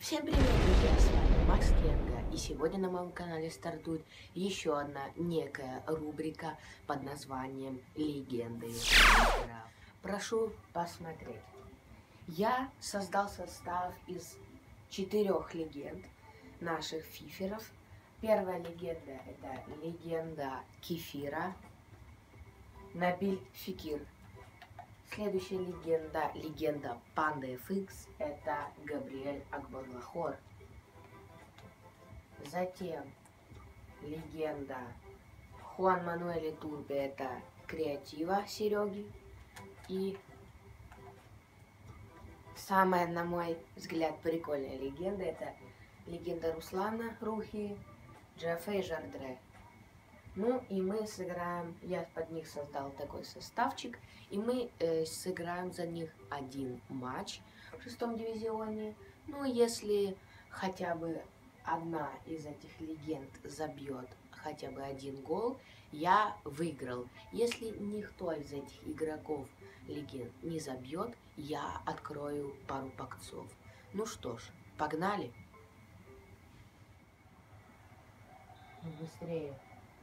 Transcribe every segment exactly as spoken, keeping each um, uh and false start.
Всем привет, друзья, с вами Макс Кенга, и сегодня на моем канале стартует еще одна некая рубрика под названием «Легенды фиферов». Прошу посмотреть. Я создал состав из четырех легенд наших фиферов. Первая легенда — это легенда Кефира, Набиль Фекир. Следующая легенда, легенда Панда эф икс, это Габриэль Акбарлахор. Затем легенда Хуан Мануэль Турбе, это Креатива Сереги. И самая, на мой взгляд, прикольная легенда, это легенда Руслана Рухи, Джеффе и Жардре. Ну и мы сыграем, я под них создал такой составчик, и мы э, сыграем за них один матч в шестом дивизионе. Ну, если хотя бы одна из этих легенд забьет хотя бы один гол, я выиграл. Если никто из этих игроков легенд не забьет, я открою пару пакцов. Ну что ж, погнали. Быстрее.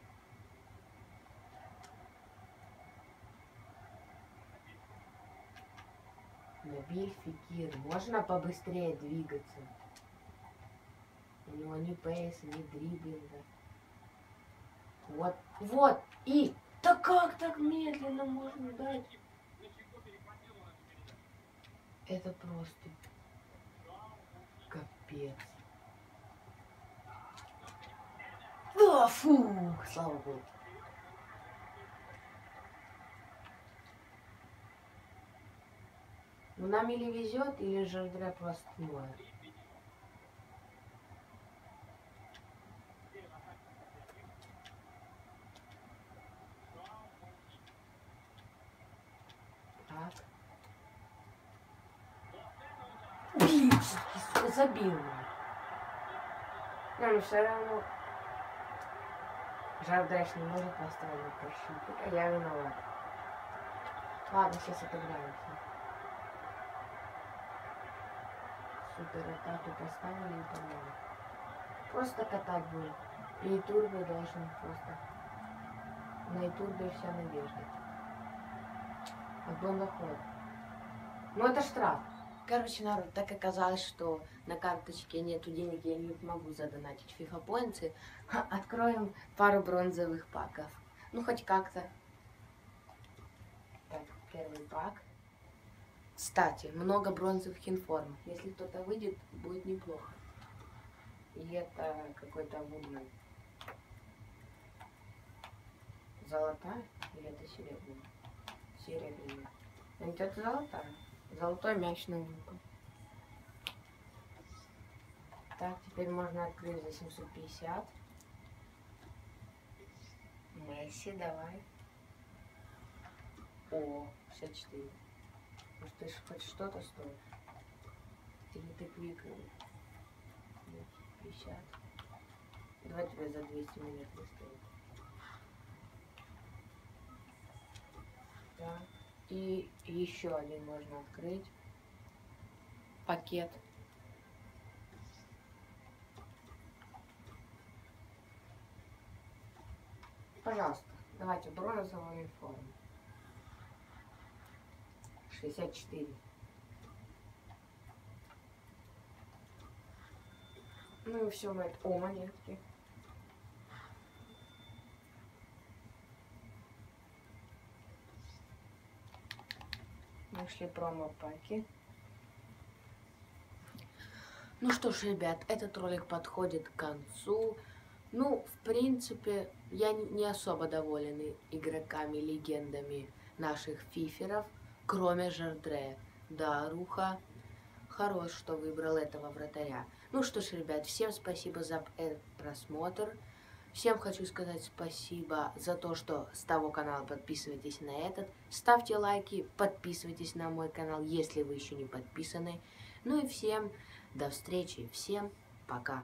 Набиль Фекир. Можно побыстрее двигаться? У него ни пейса, ни дриблинга. Вот, вот, и... Да как так медленно можно дать? Это просто... Капец. Да, фу, слава богу. Ну, нам или везет, или Жардре просто моет. Так. Блин, забил меня. Но ну, все равно Жардре не может поставить защитник, а я виноват. Ладно, сейчас отыграемся. Супер атаку поставили и погнали. Просто катать будет. И Турбо должен просто... На Турбе вся надежда. Отбор доход. Ну это штраф. Короче, народ, так оказалось, что на карточке нету денег, я не могу задонатить FIFA Points. Откроем пару бронзовых паков. Ну хоть как-то. Так, первый пак. Кстати, много бронзовых информ. Если кто-то выйдет, будет неплохо. И это какой-то вумен. Золотая? Или это серебряная? Серебряная. Ведь это золотая. Золотой мяч на выпад. Так, теперь можно открыть за семьсот пятьдесят. Месси, давай. О, шестьдесят четыре. Может, ты хоть что-то стоишь? Или ты квикнул? пятьдесят. Давай тебе за двести монет выставим. Так. И еще один можно открыть. Пакет. Пожалуйста, давайте бронзовую информу. шестьдесят четыре. Ну и все, мы это... О, монетки. Нашли промо-паки. Ну что ж, ребят, этот ролик подходит к концу. Ну, в принципе, я не особо доволен игроками, легендами наших фиферов, кроме Жардре. Да, Руха хорош, что выбрал этого вратаря. Ну что ж, ребят, всем спасибо за этот просмотр. Всем хочу сказать спасибо за то, что с того канала подписывайтесь на этот. Ставьте лайки, подписывайтесь на мой канал, если вы еще не подписаны. Ну и всем до встречи, всем пока.